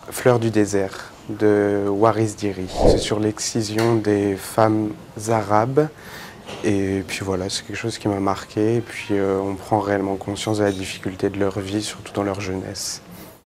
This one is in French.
Fleurs du désert de Waris Dirie. C'est sur l'excision des femmes arabes. Et puis voilà, c'est quelque chose qui m'a marqué. Et puis on prend réellement conscience de la difficulté de leur vie, surtout dans leur jeunesse.